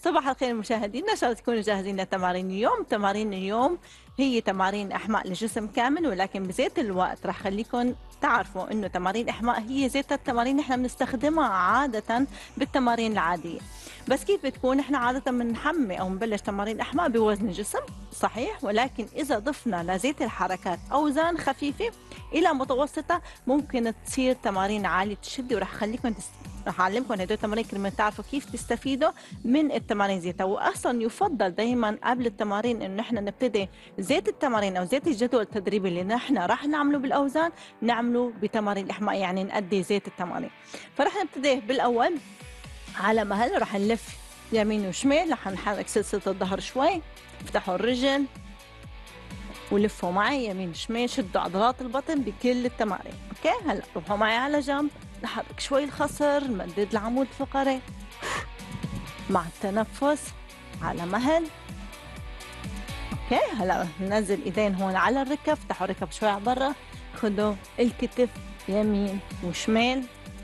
صباح الخير مشاهدينا، ان شاء الله تكونوا جاهزين لتمارين اليوم. تمارين اليوم هي تمارين احماء للجسم كامل، ولكن بذات الوقت راح خليكم تعرفوا انه تمارين احماء هي ذات التمارين احنا بنستخدمها عاده بالتمارين العاديه. بس كيف بتكون؟ احنا عاده بنحمي او بنبلش تمارين احماء بوزن الجسم صحيح، ولكن اذا ضفنا لذات الحركات اوزان خفيفه الى متوسطه ممكن تصير تمارين عاليه الشده. وراح خليكم رح أعلمكم هدول التمارين كرمال تعرفوا كيف تستفيدوا من التمارين ذاتها. وأصلا يفضل دايما قبل التمارين إنه نحن نبتدي زيت التمارين أو زيت الجدول التدريبي اللي نحن رح نعمله بالأوزان نعمله بتمارين الإحماء، يعني نأدي زيت التمارين. فرح نبتدي بالأول على مهل رح نلف يمين وشمال، رح نحرك سلسلة الظهر شوي، افتحوا الرجل ولفوا معي يمين شمال، شدوا عضلات البطن بكل التمارين. اوكي هلا روحوا معي على جنب، نحرك شوي الخصر، نمدد العمود الفقري مع التنفس على مهل. اوكي هلا ننزل ايدين هون على الركب، افتحوا الركب شوي على برا، خدوا الكتف يمين وشمال.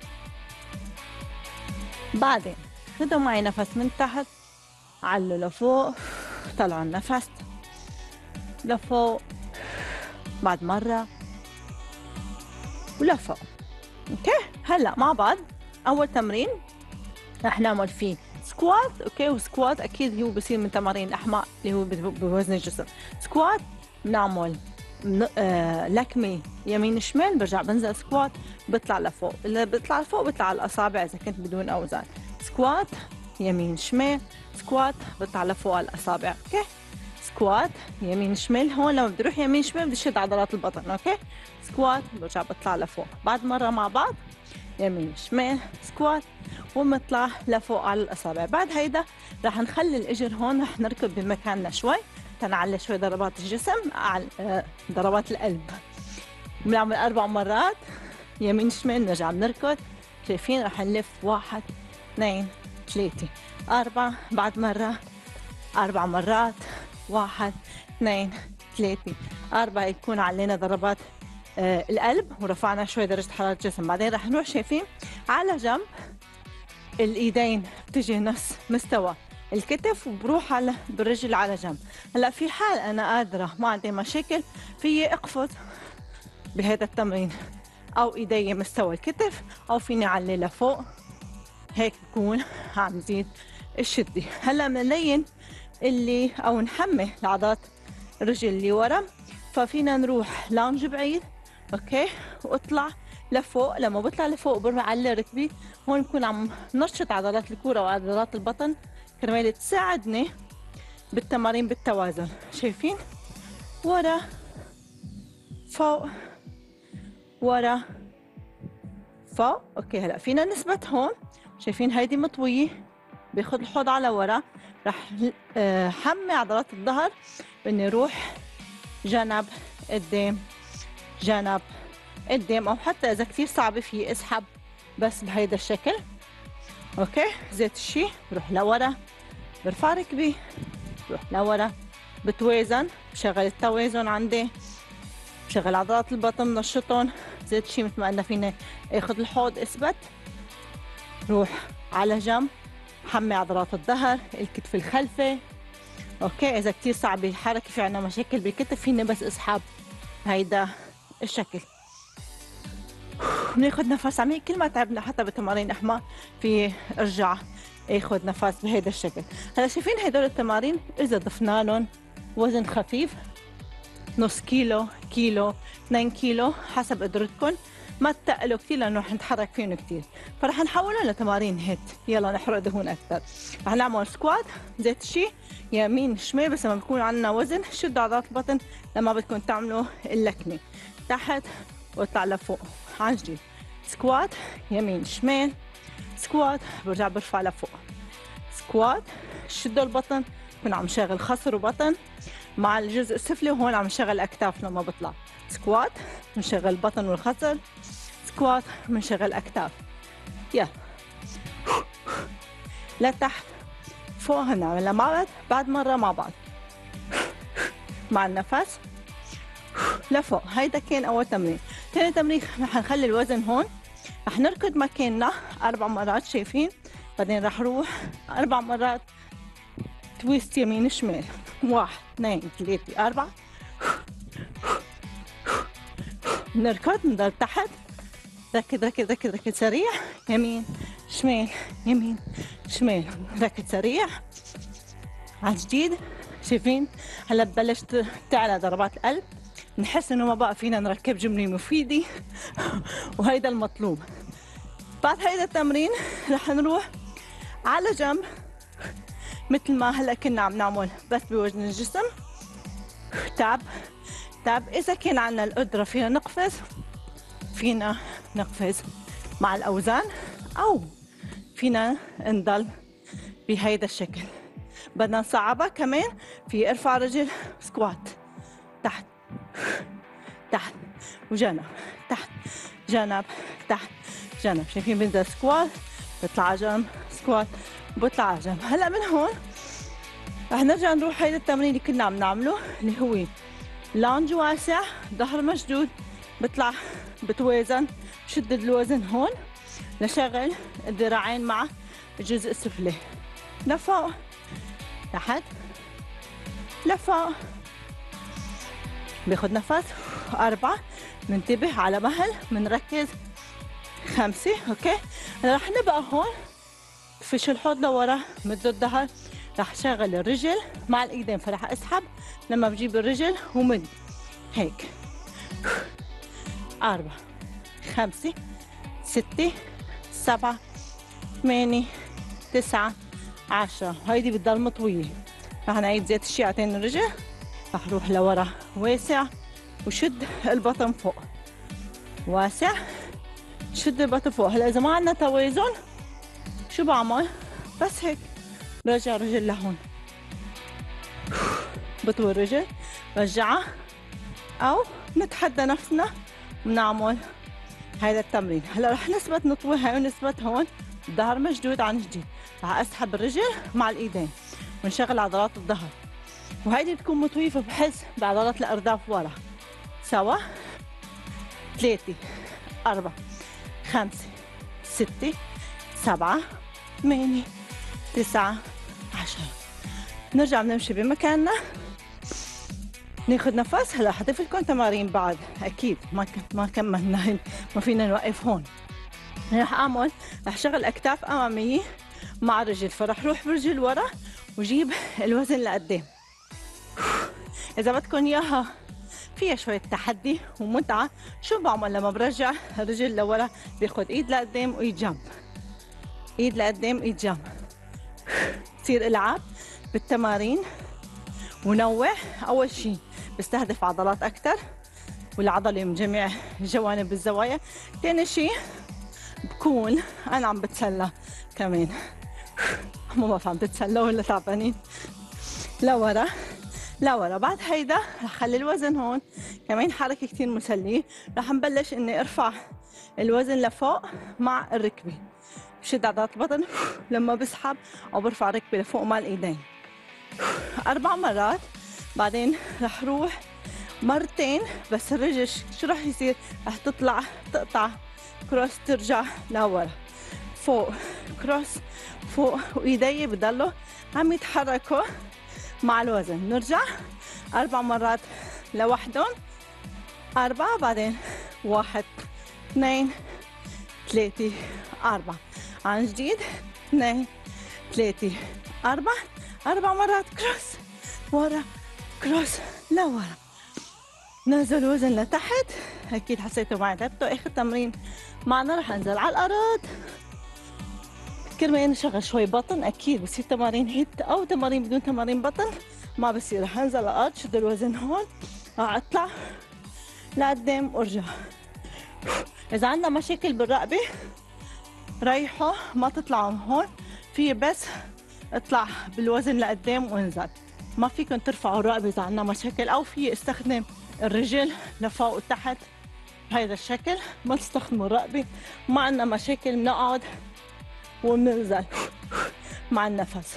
بعدين خدوا معي نفس من تحت، علوا لفوق، طلعوا النفس لفوق، بعد مرة ولفوق. اوكي هلا مع بعض اول تمرين رح نعمل فيه سكوات. اوكي وسكوات اكيد هو بصير من تمارين الاحماء اللي هو بوزن الجسم. سكوات بنعمل لكمه يمين شمال، برجع بنزل سكوات بطلع لفوق، اللي بيطلع لفوق بيطلع على الاصابع اذا كنت بدون اوزان. سكوات يمين شمال، سكوات بطلع لفوق على الاصابع. اوكي سكوات يمين شمال، هون لما بدي اروح يمين شمال بدي اشد عضلات البطن. اوكي سكوات برجع بطلع لفوق، بعد مره مع بعض يمين شمال سكوات وبنطلع لفوق على الاصابع. بعد هيدا رح نخلي الاجر هون، رح نركض بمكاننا شوي تنعلي شوي ضربات الجسم ضربات القلب. بنعمل 4 مرات يمين شمال، نرجع بنركض. شايفين؟ رح نلف 1 2 3 4، بعد مرة 4 مرات 1 2 3 4، يكون علينا ضربات القلب ورفعنا شوي درجة حرارة الجسم. بعدين رح نروح شايفين على جنب، الايدين بتجي نفس مستوى الكتف وبروح على بالرجل على جنب. هلا في حال انا قادرة ما عندي مشاكل فيي اقفز بهذا التمرين، او ايدي مستوى الكتف، او فيني اعلي لفوق، هيك بكون عم زيد الشدة. هلا بنلين اللي او نحمي العضلات الرجل اللي ورا، ففينا نروح لانج بعيد. اوكي واطلع لفوق، لما بطلع لفوق برفع على ركبي، هون بكون عم نشط عضلات الكوره وعضلات البطن كرمال تساعدني بالتمارين بالتوازن. شايفين؟ ورا فوق ورا فوق. اوكي هلا فينا نثبت هون. شايفين هيدي مطويه، باخذ الحوض على ورا، رح حمي عضلات الظهر باني اروح جنب قدام جنب قدام، او حتى اذا كثير صعبه في اسحب بس بهيدا الشكل. اوكي ذات الشيء بروح لورا، برفع ركبي بروح لورا، بتوازن، بشغل التوازن عندي، بشغل عضلات البطن بنشطهم. ذات الشيء مثل ما قلنا فينا اخذ الحوض اثبت، روح على جنب، حمي عضلات الظهر، الكتف الخلفي. اوكي اذا كثير صعبه الحركه في عندنا مشاكل بالكتف فينا بس اسحب هيدا الشكل. بناخذ نفس عميق، كل ما تعبنا حتى بتمارين احماء في ارجع اخذ نفس بهيدا الشكل. هلا شايفين هدول التمارين اذا ضفنا لهم وزن خفيف نص كيلو، كيلو، 2 كيلو حسب قدرتكم، ما تتقلوا كثير لانه رح نتحرك فيهم كثير، فرح نحولهم لتمارين هيت. يلا نحرق دهون اكثر. رح نعمل سكوات ذات الشيء يمين شمال، بس لما بيكون عندنا وزن شدوا عضلات البطن لما بدكم تعملوا اللكمه، تحت واطلع لفوق عن جديد. سكوات يمين شمال، سكوات برجع برفع لفوق، سكوات شدوا البطن، بكون عم شغل خصر وبطن مع الجزء السفلي، وهون عم نشغل اكتاف لما بطلع. سكوات بنشغل البطن والخصر، سكوات بنشغل اكتاف. يلا لتحت فوق، هنعملها مع بعض، بعد مرة مع بعض مع النفس لفوق. هيدا كان أول تمرين. ثاني تمرين رح نخلي الوزن هون، رح نركض مكاننا 4 مرات. شايفين؟ بعدين رح روح 4 مرات تويست يمين شمال. 1 2 3 4. نركض نضل تحت. ركض ركض ركض ركض سريع. يمين شمال يمين شمال. ركض سريع. عن جديد. شايفين هلا ببلشت تعلى ضربات القلب. نحس انه ما بقى فينا نركب جملة مفيدة وهيدا المطلوب. بعد هيدا التمرين رح نروح على جنب مثل ما هلا كنا عم نعمل بس بوزن الجسم. تاب تاب. اذا كان عنا القدرة فينا نقفز مع الاوزان، او فينا نضل بهيدا الشكل. بدنا نصعبها كمان. في ارفع رجل سكوات تحت تحت وجنب تحت جنب تحت جنب. شايفين بنزل سكوات بطلع على جنب سكوات بطلع على جنب. هلا من هون رح نرجع نروح هيدا التمرين اللي كنا عم نعمله اللي هو لانج واسع، ظهر مشدود، بطلع بتوازن، بشد الوزن هون لشغل الذراعين مع الجزء السفلي. لفوق تحت لفوق. باخد نفس. 4. ننتبه على مهل. منركز. 5. اوكي. هلا رح نبقى هون فش الحوض لورا مد الظهر. رح شغل الرجل مع الايدين، فرح اسحب لما بجيب الرجل ومد هيك. 4 5 6 7 8 9 10. هيدي بتضل مطوية. رح نعيد زيت الشيعتين الرجل. رح روح لورا واسع وشد البطن فوق. واسع شد البطن فوق. هلا اذا ما عندنا توازن شو بعمل؟ بس هيك برجع الرجل لهون، بطوي الرجل برجعها، او نتحدى نفسنا ونعمل هذا التمرين. هلا رح نثبت نطوي هاي ونثبت هون. الظهر مشدود عن جديد. رح اسحب الرجل مع الايدين ونشغل عضلات الظهر، وهيدي بتكون مطويفة بحس بعضلات الارداف ورا. سوا. 3 4 5 6 7 8 9 10. نرجع بنمشي بمكاننا، ناخد نفس. هلا حضيف لكم تمارين بعد اكيد ما كملنا، ما فينا نوقف هون. رح شغل اكتاف اماميه مع رجل، فرح روح برجل ورا وجيب الوزن لقدام. اذا بدكم اياها فيها شويه تحدي ومتعه، شو بعمل لما برجع الرجل لورا؟ باخد ايد لقدام وايد جنب، ايد لقدام ايد جنب. تصير العاب بالتمارين ونوع. اول شيء بستهدف عضلات اكثر والعضله من جميع الجوانب بالزوايا. ثاني شيء بكون انا عم بتسلى كمان. ما بعرف عم تتسلى ولا تعبانين. لورا لورا. بعد هيدا رح خلي الوزن هون. كمان حركه كثير مسليه. رح نبلش اني ارفع الوزن لفوق مع الركبه، بشد عضلات البطن لما بسحب او برفع ركبي لفوق مع الايدين 4 مرات. بعدين رح روح مرتين بس الرجل شو رح يصير؟ رح تطلع تقطع كروس، ترجع لورا فوق كروس فوق، وايدي بضلوا عم يتحركوا مع الوزن. نرجع 4 مرات لوحدهم. 4. بعدين 1 2 3 4. عن جديد 2 3 4. 4 مرات كروس ورا كروس لورا. نزل الوزن لتحت. اكيد حسيتوا معي تعبتوا. اخر تمرين معنا رح انزل على الارض. كرمال نشغل شوي بطن. اكيد بصير تمارين هيت او تمارين بدون تمارين بطن ما بصير. رح انزل على الارض، شد الوزن هون، رح اطلع لقدام وارجع. اذا عندنا مشاكل بالرقبه ريحوا، ما تطلعوا هون. في بس اطلع بالوزن لقدام وانزل. ما فيكم ترفعوا الرقبه اذا عندنا مشاكل، او في استخدم الرجل لفوق وتحت بهذا الشكل. ما تستخدموا الرقبه. ما عندنا مشاكل بنقعد وبننزل مع النفس.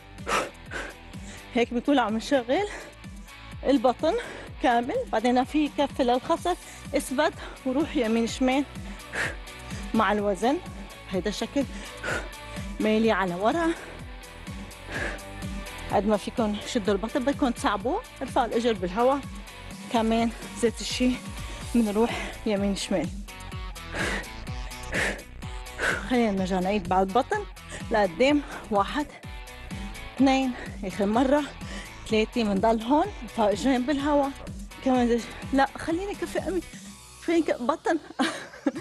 هيك بيكون عم نشغل البطن كامل. بعدين في كف للخصر، اثبت وروح يمين شمال مع الوزن بهيدا الشكل. ميلي على ورا قد ما فيكم شدوا البطن، بدكم تصعبوه، ارفعوا الاجر بالهواء كمان ذات الشيء. بنروح يمين شمال. خلينا نرجع نعيد بعد بطن لقدام. 1 2 اخر مرة 3 بنضل هون ارفعوا اجرين بالهواء كمان لا خليني كفي امي، خليني بطن